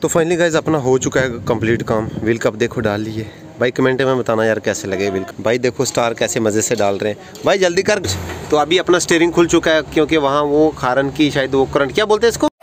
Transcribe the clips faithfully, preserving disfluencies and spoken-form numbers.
तो finally guys अपना हो चुका है कंप्लीट काम। व्हील कप देखो डाल लिए भाई, कमेंट में बताना यार कैसे लगे व्हील कप। भाई देखो स्टार कैसे मज़े से डाल रहे हैं भाई, जल्दी कर। तो अभी अपना स्टीयरिंग खुल चुका है क्योंकि वहाँ वो खारन की शायद वो करंट क्या बोलते हैं इसको,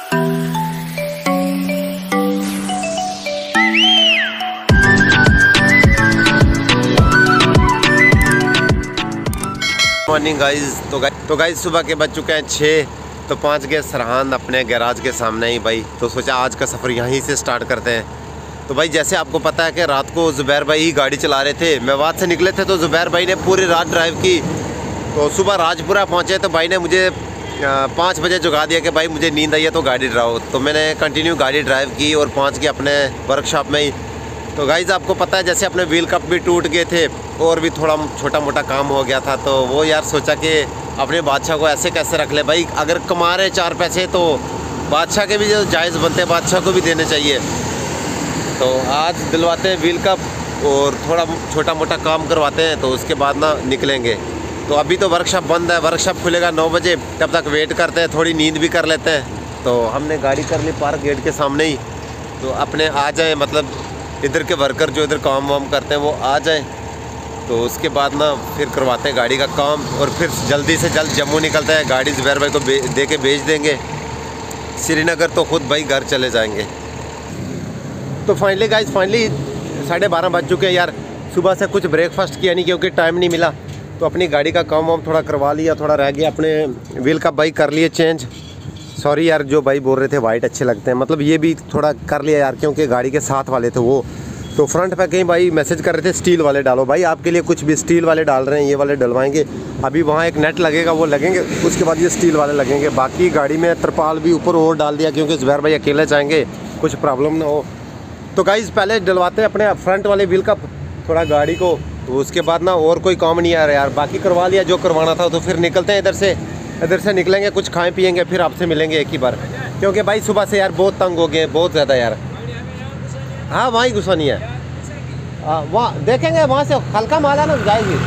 मॉर्निंग गाइज। तो गाइज तो गाइज सुबह के बज चुके हैं छः, तो पाँच गए सरहान अपने गैराज के सामने ही भाई। तो सोचा आज का सफ़र यहीं से स्टार्ट करते हैं। तो भाई जैसे आपको पता है कि रात को ज़ुबैर भाई ही गाड़ी चला रहे थे, मेवात से निकले थे तो ज़ुबैर भाई ने पूरी रात ड्राइव की। तो सुबह राजपुरा पहुँचे तो भाई ने मुझे पाँच बजे जगा दिया कि भाई मुझे नींद आई है तो गाड़ी ड्राइव। तो मैंने कंटिन्यू गाड़ी ड्राइव की और पहुँच गया अपने वर्कशॉप में ही। तो गाइज़ आपको पता है जैसे अपने व्हील कप भी टूट गए थे और भी थोड़ा छोटा मोटा काम हो गया था, तो वो यार सोचा कि अपने बादशाह को ऐसे कैसे रख ले भाई, अगर कमा रहे चार पैसे तो बादशाह के भी जो जायज़ बनते हैं बादशाह को भी देने चाहिए। तो आज दिलवाते हैं व्हील कप और थोड़ा छोटा मोटा काम करवाते हैं, तो उसके बाद ना निकलेंगे। तो अभी तो वर्कशॉप बंद है, वर्कशॉप खुलेगा नौ बजे, तब तक वेट करते हैं, थोड़ी नींद भी कर लेते हैं। तो हमने गाड़ी कर ली पार्क गेट के सामने ही, तो अपने आ जाए मतलब इधर के वर्कर जो इधर काम वाम करते हैं वो आ जाएं। तो उसके बाद ना फिर करवाते हैं गाड़ी का काम और फिर जल्दी से जल्द जम्मू निकलते हैं। गाड़ी ज़ुबैर भाई को दे के भेज देंगे श्रीनगर, तो ख़ुद भाई घर चले जाएंगे। तो फाइनली गाइज फाइनली साढ़े बारह बज चुके हैं यार। सुबह से कुछ ब्रेकफास्ट किया नहीं क्योंकि टाइम नहीं मिला, तो अपनी गाड़ी का काम वाम थोड़ा करवा लिया, थोड़ा रह गया। अपने व्हील कप भाई कर लिए चेंज। सॉरी यार जो भाई बोल रहे थे वाइट अच्छे लगते हैं, मतलब ये भी थोड़ा कर लिया यार क्योंकि गाड़ी के साथ वाले थे वो। तो फ्रंट पे कहीं भाई मैसेज कर रहे थे स्टील वाले डालो, भाई आपके लिए कुछ भी स्टील वाले डाल रहे हैं, ये वाले डलवाएंगे। अभी वहाँ एक नेट लगेगा वो लगेंगे, उसके बाद ये स्टील वाले लगेंगे। बाकी गाड़ी में तरपाल भी ऊपर और डाल दिया क्योंकि ज़ुबैर भाई अकेले जाएंगे, कुछ प्रॉब्लम ना हो। तो गाइज़ पहले डलवाते हैं अपने फ्रंट वाले व्हील कप थोड़ा गाड़ी को, तो उसके बाद ना और कोई काम नहीं आ रहा यार, बाकी करवा लिया जो करवाना था। तो फिर निकलते हैं इधर से, इधर से निकलेंगे, कुछ खाएं पिएंगे, फिर आपसे मिलेंगे एक ही बार, क्योंकि भाई सुबह से यार बहुत तंग हो गए, बहुत ज़्यादा यार। हाँ वहाँ ही गुस्सा नहीं है, वहाँ देखेंगे, वहाँ से हल्का माला ना जाएगी।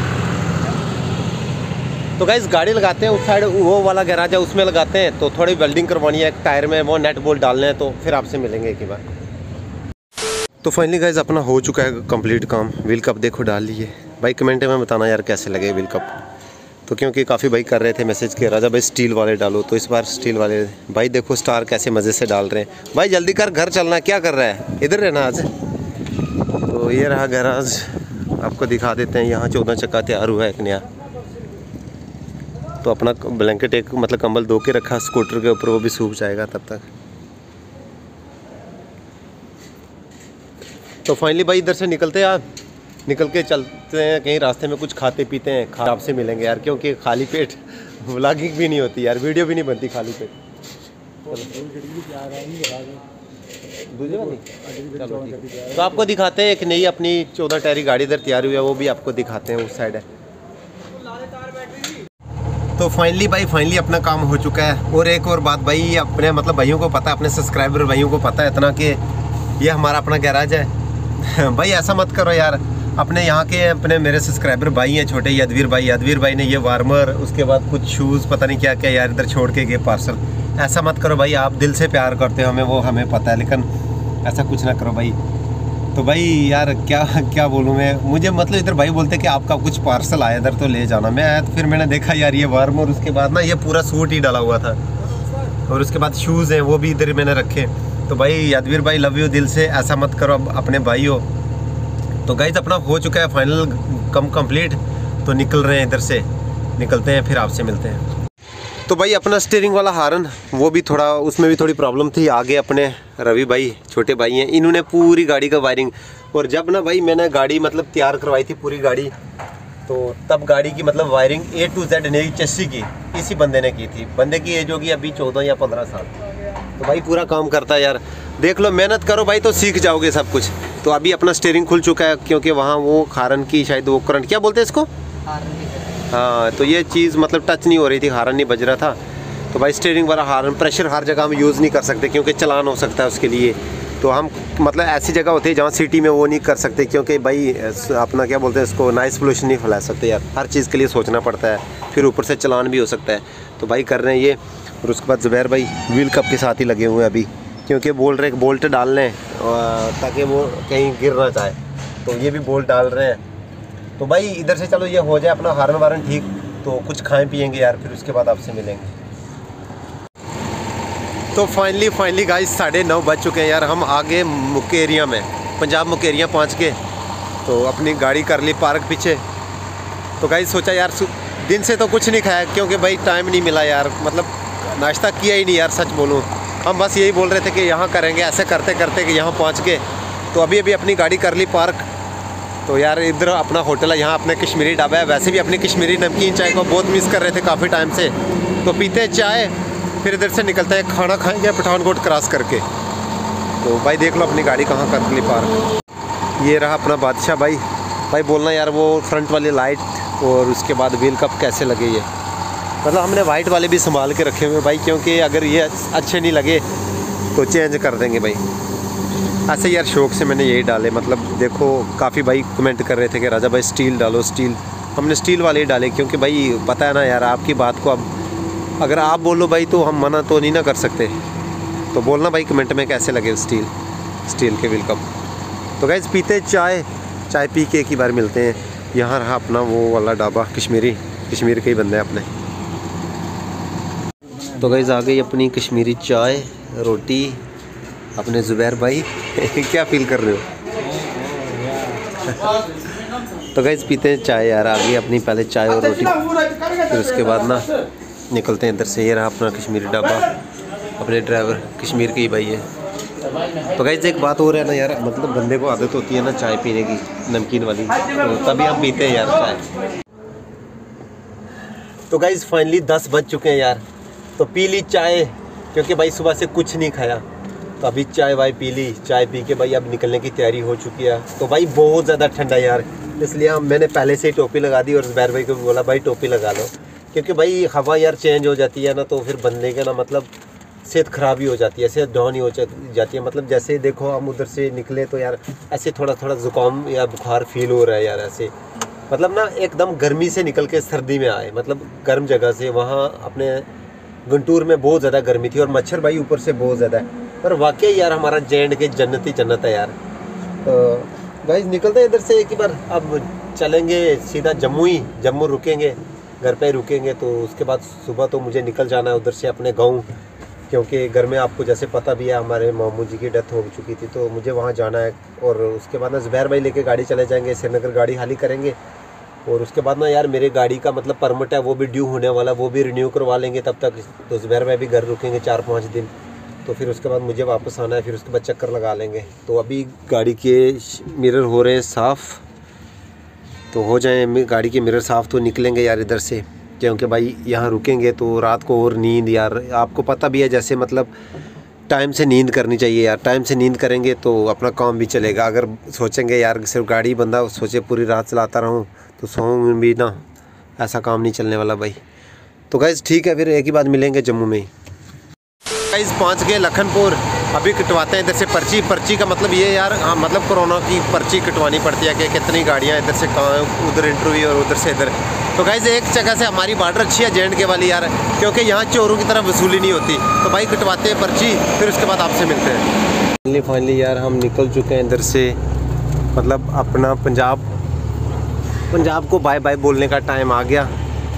तो गाइस गाड़ी लगाते हैं उस साइड, वो वाला गैराज है उसमें लगाते हैं। तो थोड़ी वेल्डिंग करवानी है टायर में, वो नेट बोल्ट डालने हैं, तो फिर आपसे मिलेंगे एक ही बार। तो फाइनली गाइस अपना हो चुका है कंप्लीट काम। व्हील कप देखो डाल लिए भाई, कमेंट में बताना यार कैसे लगे व्हील कप। तो क्योंकि काफ़ी भाई कर रहे थे मैसेज के राजा भाई स्टील वाले डालो, तो इस बार स्टील वाले। भाई देखो स्टार कैसे मज़े से डाल रहे हैं भाई, जल्दी कर घर चलना, क्या कर रहा है, इधर रहना आज। तो ये रहा गैराज, आपको दिखा देते हैं। यहाँ चौदह चक्का तैयार हुआ है एक नया। तो अपना ब्लैंकेट एक मतलब कंबल धो के रखा स्कूटर के ऊपर, वो भी सूख जाएगा तब तक। तो फाइनली भाई इधर से निकलते हैं यार, निकल के चलते हैं कहीं रास्ते में, कुछ खाते पीते हैं, खा आपसे मिलेंगे यार, क्योंकि खाली पेट व्लॉगिंग भी नहीं होती यार, वीडियो भी नहीं बनती खाली पेट। चलो तो आपको दिखाते हैं एक नई अपनी चौदह टायरी गाड़ी इधर तैयार हुई है, वो भी आपको दिखाते हैं, उस साइड है। तो फाइनली भाई फाइनली अपना काम हो चुका है। और एक और बात भाई, अपने मतलब भाइयों को पता है, अपने सब्सक्राइबर भाइयों को पता है इतना कि ये हमारा अपना गैराज है। भाई ऐसा मत करो यार, अपने यहाँ के अपने मेरे सब्सक्राइबर भाई हैं छोटे, यदवीर भाई यदवीर भाई ने ये वार्मर, उसके बाद कुछ शूज़, पता नहीं क्या क्या यार इधर छोड़ के गए पार्सल। ऐसा मत करो भाई, आप दिल से प्यार करते हो हमें, वो हमें पता है, लेकिन ऐसा कुछ ना करो भाई। तो भाई यार क्या क्या बोलूँ मैं, मुझे मतलब इधर भाई बोलते कि आपका कुछ पार्सल आया इधर तो ले जाना। मैं तो फिर मैंने देखा यार ये वार्मर, उसके बाद ना ये पूरा सूट ही डाला हुआ था, और उसके बाद शूज़ हैं वो भी इधर मैंने रखे। तो भाई यदवीर भाई लव यू दिल से, ऐसा मत करो अपने भाई हो। तो गाइस अपना हो चुका है फाइनल कम कंप्लीट, तो निकल रहे हैं इधर से, निकलते हैं फिर आपसे मिलते हैं। तो भाई अपना स्टीयरिंग वाला हारन वो भी थोड़ा, उसमें भी थोड़ी प्रॉब्लम थी। आगे अपने रवि भाई छोटे भाई हैं, इन्होंने पूरी गाड़ी का वायरिंग, और जब ना भाई मैंने गाड़ी मतलब तैयार करवाई थी पूरी गाड़ी, तो तब गाड़ी की मतलब वायरिंग ए टू जेड नई चस्सी की इसी बंदे ने की थी। बंदे की एज होगी अभी चौदह या पंद्रह साल। तो भाई पूरा काम करता है यार, देख लो मेहनत करो भाई तो सीख जाओगे सब कुछ। तो अभी अपना स्टीयरिंग खुल चुका है क्योंकि वहाँ वो खारन की शायद वो करंट क्या बोलते हैं इसको, हाँ, तो ये चीज़ मतलब टच नहीं हो रही थी, हारन नहीं बज रहा था। तो भाई स्टीयरिंग वाला हारन प्रेशर हर जगह हम यूज़ नहीं कर सकते क्योंकि चलान हो सकता है उसके लिए। तो हम मतलब ऐसी जगह होती है जहाँ सिटी में वो नहीं कर सकते, क्योंकि भाई अपना क्या बोलते हैं इसको, नॉइस पोल्यूशन नहीं फैला सकते यार, हर चीज़ के लिए सोचना पड़ता है, फिर ऊपर से चलान भी हो सकता है। तो भाई कर रहे हैं ये, और उसके बाद ज़ुबैर भाई व्हील कप के साथ ही लगे हुए हैं अभी। क्योंकि बोल रहे हैं बोल्ट डाल लें ताकि वो कहीं गिर ना जाए, तो ये भी बोल्ट डाल रहे हैं। तो भाई इधर से चलो ये हो जाए अपना हारन वारन ठीक, तो कुछ खाएं पिएंगे यार, फिर उसके बाद आपसे मिलेंगे। तो फाइनली फाइनली गाइस साढ़े नौ बज चुके हैं यार, हम आगे मुकेरिया में, पंजाब मुकेरिया पहुंच के तो अपनी गाड़ी कर ली पार्क पीछे। तो गाइस सोचा यार दिन से तो कुछ नहीं खाया क्योंकि भाई टाइम नहीं मिला यार, मतलब नाश्ता किया ही नहीं यार, सच बोलूँ। हम बस यही बोल रहे थे कि यहाँ करेंगे, ऐसे करते करते कि यहाँ पहुँच के तो अभी अभी अपनी गाड़ी कर ली पार्क। तो यार इधर अपना होटल है, यहाँ अपने कश्मीरी ढाबा है, वैसे भी अपनी कश्मीरी नमकीन चाय को बहुत मिस कर रहे थे काफ़ी टाइम से, तो पीते चाय फिर इधर से निकलते हैं, खाना खाएंगे पठानकोट क्रॉस करके। तो भाई देख लो अपनी गाड़ी कहाँ कर ली पार्क। ये रहा अपना बादशाह भाई। भाई बोलना यार वो फ्रंट वाली लाइट और उसके बाद व्हील कप कैसे लगे, ये मतलब हमने वाइट वाले भी संभाल के रखे हुए भाई, क्योंकि अगर ये अच्छे नहीं लगे तो चेंज कर देंगे भाई। ऐसे यार शौक से मैंने यही डाले, मतलब देखो काफ़ी भाई कमेंट कर रहे थे कि राजा भाई स्टील डालो स्टील, हमने स्टील वाले ही डाले क्योंकि भाई पता है ना यार आपकी बात को, अब अगर आप बोलो भाई तो हम मना तो नहीं ना कर सकते। तो बोलना भाई कमेंट में कैसे लगे स्टील स्टील के व्हील कप। तो गाइस पीते चाय, चाय पी के एक ही बार मिलते हैं। यहाँ रहा अपना वो वाला ढाबा, कश्मीरी कश्मीर के ही बंदे हैं अपने। तो गाइस आ गई अपनी कश्मीरी चाय रोटी अपने ज़ुबैर भाई क्या फील कर रहे हो? तो गाइस पीते हैं चाय यार, आ गई अपनी पहले चाय और रोटी, फिर उसके बाद ना निकलते हैं इधर से। ये रहा अपना कश्मीरी ढाबा, अपने ड्राइवर कश्मीर के ही भाई है। तो गाइस एक बात हो रहा है ना यार, मतलब बंदे को आदत होती है ना चाय पीने की नमकीन वाली, तो तभी हम पीते हैं यार चाय। तो गाइस फाइनली दस बज चुके हैं यार, तो पी ली चाय क्योंकि भाई सुबह से कुछ नहीं खाया, तो अभी चाय वाय पी ली। चाय पी के भाई अब निकलने की तैयारी हो चुकी है। तो भाई बहुत ज़्यादा ठंडा यार, इसलिए हम मैंने पहले से ही टोपी लगा दी और ज़ुबैर भाई को भी बोला भाई टोपी लगा लो, क्योंकि भाई हवा यार चेंज हो जाती है ना, तो फिर बंदे के ना मतलब सेहत ख़राब ही हो जाती है, सेहत डाउन ही हो जाती है। मतलब जैसे देखो हम उधर से निकले तो यार ऐसे थोड़ा थोड़ा ज़ुकाम या बुखार फील हो रहा है यार, ऐसे मतलब ना एकदम गर्मी से निकल के सर्दी में आए, मतलब गर्म जगह से। वहाँ अपने गुंटूर में बहुत ज़्यादा गर्मी थी और मच्छर भाई ऊपर से बहुत ज़्यादा है, पर वाकई यार हमारा जे एंड के जन्नती जन्नत है यार। तो गाइस निकलते हैं इधर से एक ही बार, अब चलेंगे सीधा जम्मू ही, जम्मू रुकेंगे, घर पे ही रुकेंगे। तो उसके बाद सुबह तो मुझे निकल जाना है उधर से अपने गांव, क्योंकि घर में आपको जैसे पता भी है हमारे मामू जी की डेथ हो चुकी थी, तो मुझे वहाँ जाना है। और उसके बाद ना ज़ुबैर भाई लेके गाड़ी चले जाएंगे, श्रीनगर गाड़ी खाली करेंगे। और उसके बाद ना यार मेरे गाड़ी का मतलब परमिट है वो भी ड्यू होने वाला, वो भी रिन्यू करवा लेंगे तब तक। तो ज़ुबैर भाई भी घर रुकेंगे चार पाँच दिन, तो फिर उसके बाद मुझे वापस आना है, फिर उसके बाद चक्कर लगा लेंगे। तो अभी गाड़ी के मिरर हो रहे हैं साफ़, तो हो जाए गाड़ी के मिरर साफ़ तो निकलेंगे यार इधर से, क्योंकि भाई यहाँ रुकेंगे तो रात को और नींद यार आपको पता भी है, जैसे मतलब टाइम से नींद करनी चाहिए यार, टाइम से नींद करेंगे तो अपना काम भी चलेगा। अगर सोचेंगे यार सिर्फ गाड़ी बंदा सोचे पूरी रात चलाता रहूँ तो सोऊंगे भी ना, ऐसा काम नहीं चलने वाला भाई। तो गाइस ठीक है, फिर एक ही बात मिलेंगे जम्मू में ही। गाइस पहुँच गए लखनपुर, अभी कटवाते हैं इधर से पर्ची। पर्ची का मतलब ये यार, हाँ मतलब कोरोना की पर्ची कटवानी पड़ती है कि कितनी गाड़ियाँ इधर से कहाँ, उधर इंटरव्यू और उधर से इधर। तो गाइस एक जगह से हमारी बॉर्डर अच्छी है जे एंड के वाली यार, क्योंकि यहाँ चोरों की तरफ वसूली नहीं होती। तो भाई कटवाते हैं पर्ची, फिर उसके बाद आपसे मिलते हैं। फाइनली फाइनली यार हम निकल चुके हैं इधर से, मतलब अपना पंजाब पंजाब को बाय बाय बोलने का टाइम आ गया।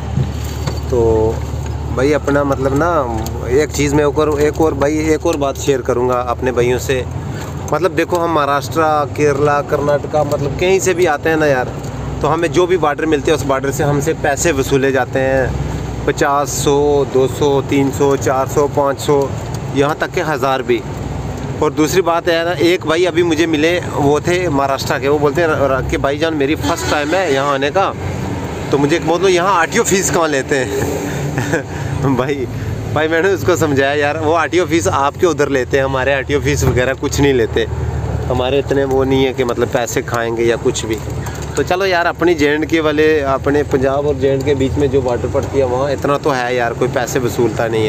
तो भाई अपना मतलब ना एक चीज़ मैं और एक और भाई एक और बात शेयर करूँगा अपने भाइयों से। मतलब देखो हम महाराष्ट्र, केरला, कर्नाटका, मतलब कहीं से भी आते हैं ना यार, तो हमें जो भी बॉर्डर मिलते हैं उस बॉर्डर से हमसे पैसे वसूले जाते हैं, पचास, सौ, दो सौ, तीन सौ, चार सौ, पाँच सौ, यहाँ तक के हज़ार भी। और दूसरी बात है ना, एक भाई अभी मुझे मिले, वो थे महाराष्ट्र के, वो बोलते हैं कि भाईजान मेरी फर्स्ट टाइम है यहाँ आने का, तो मुझे बोलो यहाँ आर टी ओ फीस कहाँ लेते हैं भाई भाई मैंने उसको समझाया यार वो आर टी ओ फीस आपके उधर लेते हैं, हमारे आर टी ओ फीस वगैरह कुछ नहीं लेते, हमारे इतने वो नहीं है कि मतलब पैसे खाएंगे या कुछ भी। तो चलो यार अपनी जे एंड के वाले, अपने पंजाब और जे एंड के बीच में जो बॉर्डर पड़ती है वहाँ इतना तो है यार, कोई पैसे वसूलता नहीं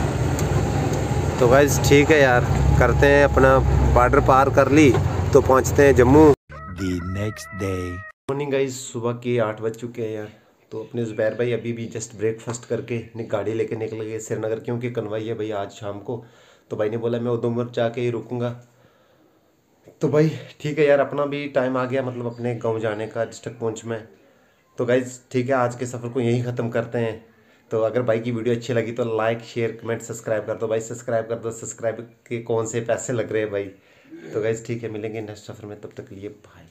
है। तो गाइस ठीक है यार, करते हैं अपना बॉर्डर पार कर ली तो पहुँचते हैं Jammu. The next day morning guys, सुबह के आठ बज चुके हैं यार। तो अपने ज़ुबैर भाई अभी भी जस्ट ब्रेकफास्ट करके गाड़ी लेके निकल गए श्रीनगर, क्योंकि कन्वाई है भाई आज शाम को, तो भाई ने बोला मैं उधमपुर जाके ही रुकूँगा। तो भाई ठीक है यार, अपना भी टाइम आ गया मतलब अपने गाँव जाने का, डिस्ट्रिक्ट पहुँच में। तो गाइज ठीक है, आज के सफ़र को यहीं ख़त्म करते हैं। तो अगर भाई की वीडियो अच्छी लगी तो लाइक शेयर कमेंट सब्सक्राइब कर दो भाई, सब्सक्राइब कर दो। सब्सक्राइब के कौन से पैसे लग रहे हैं भाई। तो गाइज ठीक है, मिलेंगे नेक्स्ट सफ़र में, तब तक के लिए बाय।